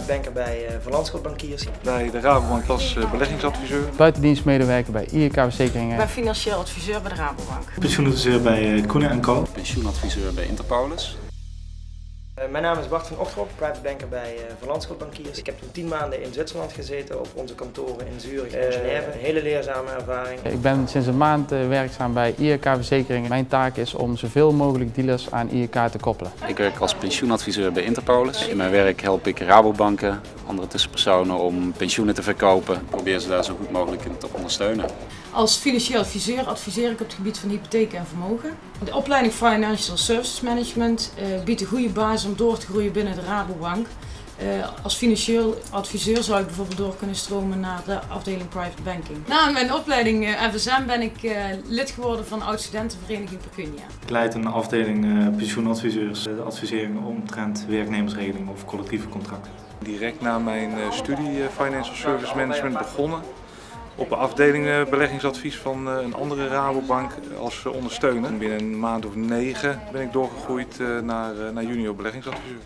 banker bij Van Lanschot Bankiers. Bij de Rabobank als beleggingsadviseur. Buitendienstmedewerker bij IRK Verzekeringen. Ik ben financieel adviseur bij de Rabobank. Pensioenadviseur bij Koenen & Co. Pensioenadviseur bij Interpolis. Mijn naam is Bart van Ochtrup, private banker bij Van Lanschot Bankiers. Ik heb toen 10 maanden in Zwitserland gezeten op onze kantoren in Zurich en Genève. Een hele leerzame ervaring. Ik ben sinds een maand werkzaam bij IRK Verzekeringen. Mijn taak is om zoveel mogelijk dealers aan IRK te koppelen. Ik werk als pensioenadviseur bij Interpolis. In mijn werk help ik Rabobanken, andere tussenpersonen om pensioenen te verkopen. Ik probeer ze daar zo goed mogelijk in te ondersteunen. Als financieel adviseur adviseer ik op het gebied van hypotheken en vermogen. De opleiding Financial Services Management biedt een goede basis om door te groeien binnen de Rabobank. Als financieel adviseur zou ik bijvoorbeeld door kunnen stromen naar de afdeling Private Banking. Na mijn opleiding FSM ben ik lid geworden van oud-studentenvereniging Pecunia. Ik leid een afdeling pensioenadviseurs, de advisering omtrent werknemersregeling of collectieve contracten. Direct na mijn studie Financial Service Management begonnen. Op de afdeling beleggingsadvies van een andere Rabobank als ondersteuner. Binnen een maand of 9 ben ik doorgegroeid naar junior beleggingsadviseur.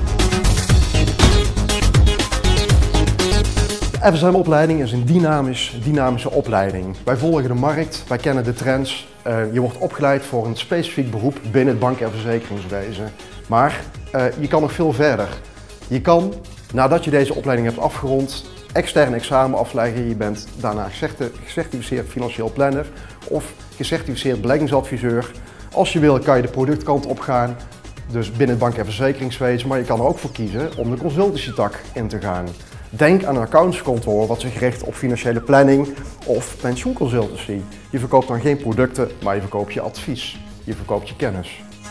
De FSM-opleiding is een dynamische opleiding. Wij volgen de markt, wij kennen de trends. Je wordt opgeleid voor een specifiek beroep binnen het bank- en verzekeringswezen. Maar je kan nog veel verder. Je kan, nadat je deze opleiding hebt afgerond, extern examen afleggen. Je bent daarna gecertificeerd financieel planner of gecertificeerd beleggingsadviseur. Als je wil kan je de productkant opgaan, dus binnen het bank- en verzekeringswezen, maar je kan er ook voor kiezen om de consultancy-tak in te gaan. Denk aan een accountantskantoor wat zich richt op financiële planning of pensioenconsultancy. Je verkoopt dan geen producten, maar je verkoopt je advies. Je verkoopt je kennis.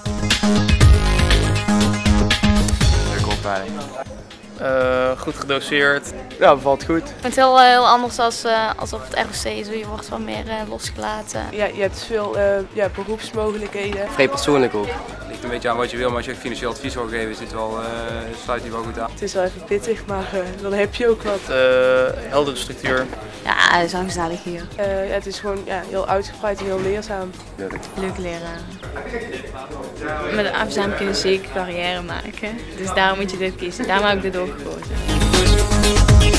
Leuke opleiding. Goed gedoseerd. Ja, bevalt goed. Ik vind het heel anders als op het ROC, zo je wordt wat meer losgelaten. Ja, je hebt veel beroepsmogelijkheden. Vrij persoonlijk ook. Het ligt een beetje aan wat je wil, maar als je financieel advies wil geven, sluit je wel goed aan. Het is wel even pittig, maar dan heb je ook wat. Heldere structuur. Ja, het is wel gezellig hier. Het is gewoon heel uitgebreid en heel leerzaam. Leuke leraar. Met de FSM kun je zeker carrière maken, dus daarom moet je dit kiezen. Daarom heb ik dit ook gekozen.